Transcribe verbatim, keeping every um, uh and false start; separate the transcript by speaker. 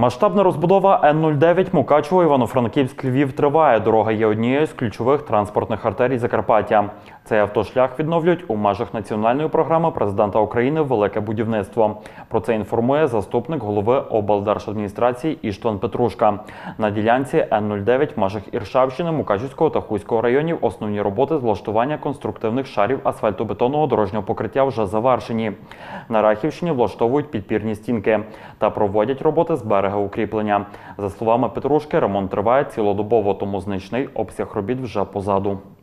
Speaker 1: Масштабна розбудова Н нуль дев'ять Мукачево, Івано-Франківськ-Львів триває. Дорога є однією з ключових транспортних артерій Закарпаття. Цей автошлях відновлюють у межах національної програми президента України «Велике будівництво». Про це інформує заступник голови облдержадміністрації Іштван Петрушка. На ділянці Н нуль дев'ять в межах Іршавщини, Мукачівського та Хуського районів основні роботи з влаштування конструктивних шарів асфальтобетонного дорожнього покриття вже завершені. На Рахівщині влаштовують підпірні стінки та проводять роботи з берегоукріплення. За словами Петрушки, ремонт триває цілодобово, тому значний обсяг робіт вже позаду.